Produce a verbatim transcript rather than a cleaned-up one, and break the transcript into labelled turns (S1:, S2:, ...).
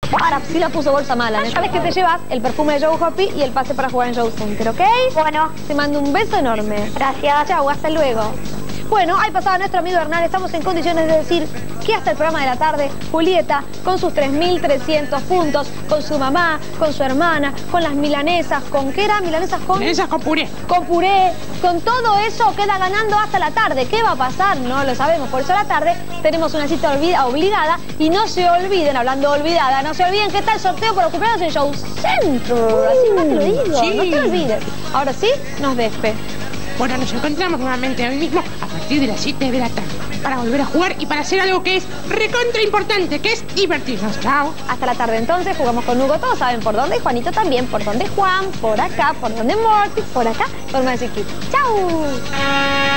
S1: Ahora sí la puso bolsa mala. ¿eh? Sabes que te llevas el perfume de Joe Hoppy y el pase para jugar en Joe Center, ¿ok?
S2: Bueno.
S1: Te mando un beso enorme.
S2: Gracias.
S1: Chau, hasta luego. Bueno, ahí pasaba nuestro amigo Hernán. Estamos en condiciones de decir que hasta el programa de la tarde, Julieta, con sus tres mil trescientos puntos, con su mamá, con su hermana, con las milanesas, ¿con qué era? Milanesas con...
S3: Milanesas con puré.
S1: Con puré. Con todo eso queda ganando hasta la tarde. ¿Qué va a pasar? No lo sabemos. Por eso a la tarde tenemos una cita obligada. Y no se olviden, hablando de olvidada, no se olviden que está el sorteo por los cumpleaños en Show Center. Así más te lo digo.
S3: Sí.
S1: No te olvides. Ahora sí, nos despe.
S3: Bueno, nos encontramos nuevamente hoy mismo a partir de las siete de la tarde para volver a jugar y para hacer algo que es recontra importante, que es divertirnos. Chao.
S1: Hasta la tarde entonces, jugamos con Hugo, todos saben por dónde, Juanito también, por dónde Juan, por acá, por dónde Morty, por acá, por Magic Kids. ¡Chao!